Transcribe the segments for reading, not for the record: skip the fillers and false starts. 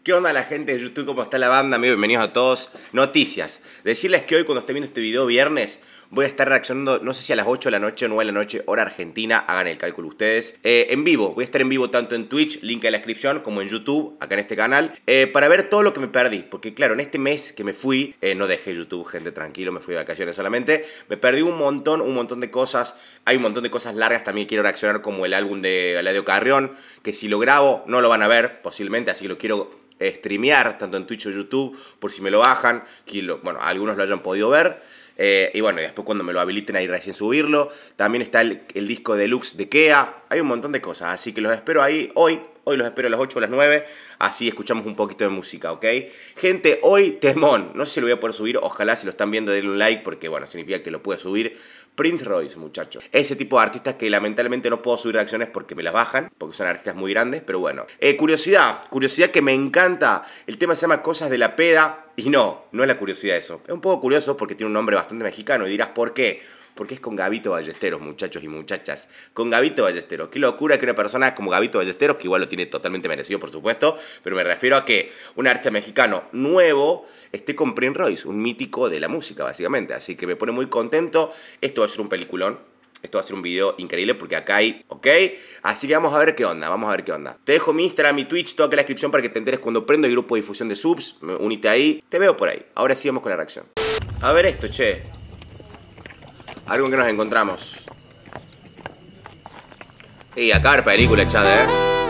¿Qué onda la gente de YouTube? ¿Cómo está la banda? Bienvenidos a todos. Noticias. Decirles que hoy cuando esté viendo este video viernes voy a estar reaccionando, no sé si a las 8 de la noche o 9 de la noche, hora argentina, hagan el cálculo ustedes. En vivo, voy a estar en vivo tanto en Twitch, link en la descripción, como en YouTube, acá en este canal, para ver todo lo que me perdí. Porque claro, en este mes que me fui, no dejé YouTube, gente, tranquilo, me fui de vacaciones solamente. Me perdí un montón de cosas. Hay un montón de cosas largas también que quiero reaccionar, como el álbum de Eladio Carrión, que si lo grabo no lo van a ver, posiblemente, así que lo quiero streamear tanto en Twitch o YouTube por si me lo bajan, que bueno, algunos lo hayan podido ver, y bueno, después cuando me lo habiliten ahí recién subirlo. También está el disco deluxe de Kea. Hay un montón de cosas, así que los espero ahí hoy los espero a las 8 o las 9, así escuchamos un poquito de música, ¿ok? Gente, hoy temón, no sé si lo voy a poder subir, ojalá si lo están viendo denle un like, porque bueno, significa que lo puedo subir. Prince Royce, muchachos. Ese tipo de artistas que lamentablemente no puedo subir reacciones porque me las bajan, porque son artistas muy grandes, pero bueno. Curiosidad que me encanta. El tema se llama Cosas de la Peda, y no es la curiosidad eso. Es un poco curioso porque tiene un nombre bastante mexicano, y dirás, ¿por qué? Porque es con Gabito Ballesteros, muchachos y muchachas. Con Gabito Ballesteros. Qué locura que una persona como Gabito Ballesteros, que igual lo tiene totalmente merecido, por supuesto, pero me refiero a que un artista mexicano nuevo esté con Prince Royce, un mítico de la música, básicamente. Así que me pone muy contento. Esto va a ser un peliculón. Esto va a ser un video increíble porque acá hay, ¿ok? Así que vamos a ver qué onda, Te dejo mi Instagram, mi Twitch, todo acá en la descripción para que te enteres cuando prendo el grupo de difusión de subs. Unite ahí, te veo por ahí. Ahora sí vamos con la reacción. A ver esto, che. Algo en que nos encontramos. Y acá hay película, Chad,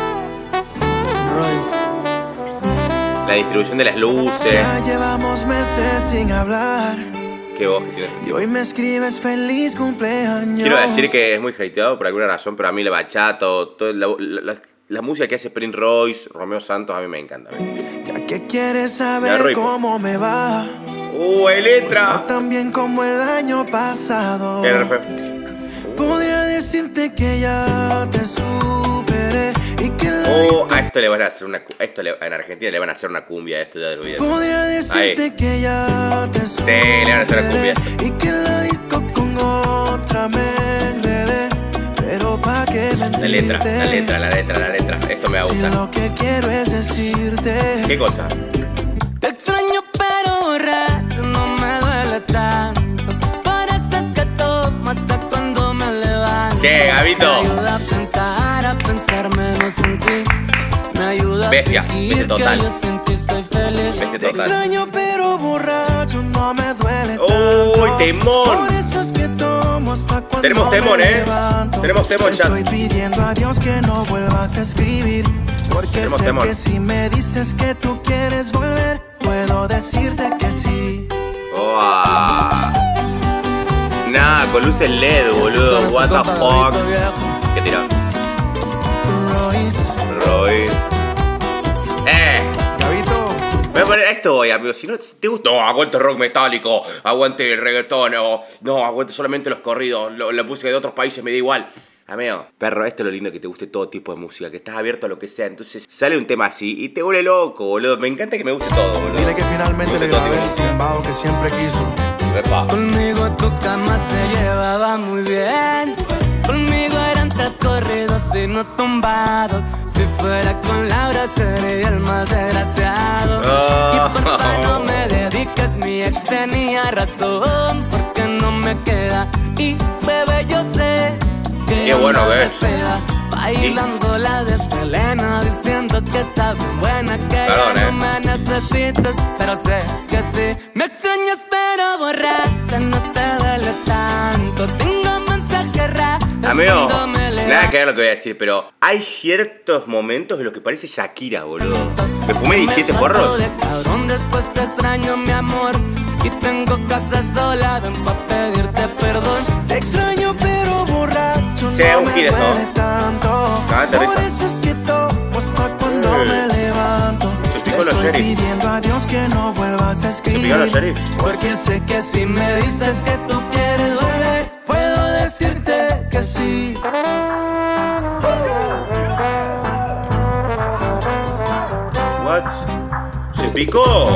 La distribución de las luces. Ya llevamos meses sin hablar. Qué voz que tiene. Y hoy me escribes feliz cumpleaños. Quiero decir que es muy hateado por alguna razón, pero a mí la bachata, la música que hace Prince Royce, Romeo Santos, a mí me encanta. Ya que quieres saber cómo me va. ¡Hay letra! Pues no tan bien como el año pasado. Podría decirte que ya te superé y que a esto le van a hacer en Argentina le van a hacer una cumbia, esto ya lo olvidé. Podría decirte que ya te superé. Sí, le van a hacer una cumbia. Y que la disco con otra me enredé. Pero pa' que mentirte. La letra. Esto me va a gustar. Si lo que quiero es decirte. ¿Qué cosa? Te extraño pero borracho no me duele tanto. Por eso es que tomo hasta cuando me levanto. Che, Gabito. Me ayuda a pensar menos en ti. Me ayuda bestia total. Que yo sin ti soy feliz. Bestia Te total. extraño pero borracho no me duele tanto. ¡Uy, temón! Por eso es que tomo hasta cuando Tenemos temón, me levanto. Tenemos temón, chat. Estoy pidiendo a Dios que no vuelvas a escribir. Porque Tenemos sé temón. que si me dices que tú quieres volver, puedo decirte que sí. Nah, con luces LED, boludo. What the fuck. ¿Qué tiró? Royce. Gabito. Voy a poner esto hoy, amigo. Si no te gusta, no, aguante el rock metálico, aguante el reggaetón, no, aguante solamente los corridos, la música de otros países me da igual. Amigo, perro, esto es lo lindo, que te guste todo tipo de música, que estás abierto a lo que sea. Entonces sale un tema así y te vuelve loco, boludo. Me encanta que me guste todo, boludo. Dile que finalmente le grabé el tumbado que siempre quiso. Epa. Conmigo tu cama se llevaba muy bien. Conmigo eran 3 corridos y no tumbados. Si fuera con Laura sería el más desgraciado. Y porfa no me dediques, mi ex tenía razón. Porque no me queda. Y bebé yo sé que qué bueno que es. Bailando la de Selena, diciendo que está bien buena, que ya no me necesitas, pero sé que sí. Me extrañas pero borracha, no te duele tanto. Tengo mensaje raro. Amigo, nada que ver lo que voy a decir, pero hay ciertos momentos en los que parece Shakira, boludo. Me fumé 17 porros. Cabrón, después te extraño, mi amor. Y tengo casa sola, ven pa' pedirte perdón. Te extraño pero borracho, che, no un me gil esto. duele tanto. Por eso es que tomo hasta cuando me levanto. Estoy pidiendo a Dios que no vuelvas a escribir. Porque sé que si me dices que tú quieres volver, puedo decirte que sí. What? ¿Se picó?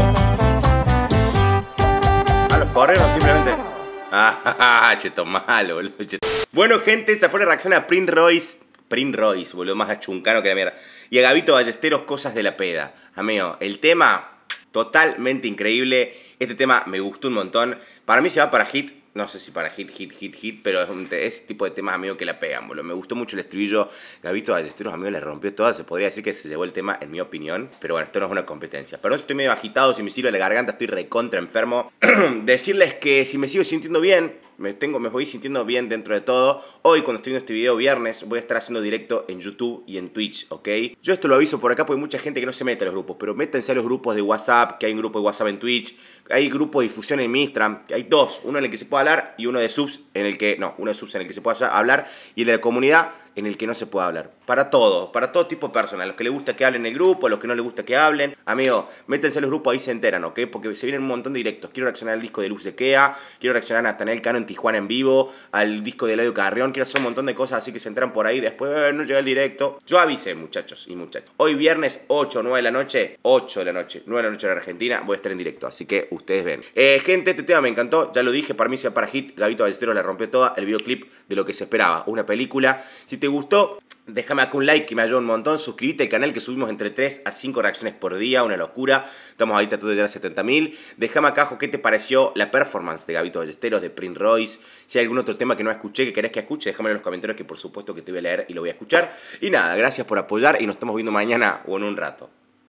A los correos simplemente. Cheto malo, boludo. Bueno, gente, esa fue la reacción a Prince Royce. Prince Royce, boludo, más achuncano que la mierda. Y a Gabito Ballesteros, Cosas de la Peda. Amigo, el tema totalmente increíble. Este tema me gustó un montón. Para mí se va para hit. No sé si para hit, pero es tipo de temas, amigo, que la pegan, boludo. Me gustó mucho el estribillo. Gabito Ballesteros, amigo, le rompió toda. Se podría decir que se llevó el tema, en mi opinión. Pero bueno, esto no es una competencia. Perdón si estoy medio agitado, si me sirve la garganta, estoy recontra enfermo. Decirles que si me sigo sintiendo bien, me voy sintiendo bien dentro de todo. Hoy, cuando estoy viendo este video viernes, voy a estar haciendo directo en YouTube y en Twitch, ¿ok? Yo esto lo aviso por acá porque hay mucha gente que no se mete a los grupos, pero métanse a los grupos de WhatsApp, que hay un grupo de WhatsApp en Twitch, hay grupo de difusión en mi Instagram, que hay dos, uno en el que se puede hablar y uno de subs en el que, no, uno de subs en el que se puede hablar y el de la comunidad en el que no se puede hablar. Para todo tipo de personas, los que les gusta que hablen en el grupo, los que no les gusta que hablen. Amigo, métanse a los grupos, ahí se enteran, ¿ok? Porque se vienen un montón de directos. Quiero reaccionar al disco de Luz de Kea, quiero reaccionar a Natanael Cano en Tijuana en vivo, al disco de Eladio Carrión, quiero hacer un montón de cosas, así que se enteran por ahí. Después no llega el directo. Yo avisé, muchachos y muchachas. Hoy viernes 8 o 9 de la noche, 8 de la noche, 9 de la noche en Argentina, voy a estar en directo, así que ustedes ven. Gente, este tema me encantó, ya lo dije, para mí se va para hit. Gabito Ballesteros la rompió toda, el videoclip de lo que se esperaba, una película. Si te gustó, déjame acá un like que me ayuda un montón. Suscríbete al canal que subimos entre 3 a 5 reacciones por día. Una locura. Estamos ahí tratando de llegar a 70.000. Déjame acá abajo qué te pareció la performance de Gabito Ballesteros, de Prince Royce. Si hay algún otro tema que no escuché, que querés que escuche, déjame en los comentarios que por supuesto que te voy a leer y lo voy a escuchar. Y nada, gracias por apoyar y nos estamos viendo mañana o en un rato.